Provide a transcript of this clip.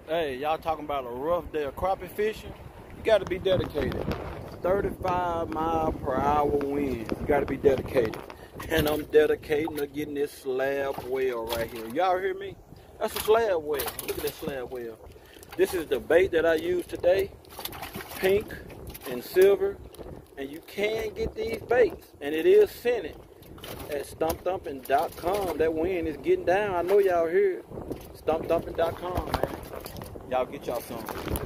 Hey, y'all talking about a rough day of crappie fishing? You got to be dedicated. 35 mile per hour wind. You got to be dedicated. And I'm dedicating to getting this slab well right here. Y'all hear me? That's a slab well. Look at that slab well. This is the bait that I used today. Pink and silver. And you can get these baits. And it is scented at stumpthumping.com. That wind is getting down. I know y'all hear it. Stumpthumping.com, man. Y'all get y'all some.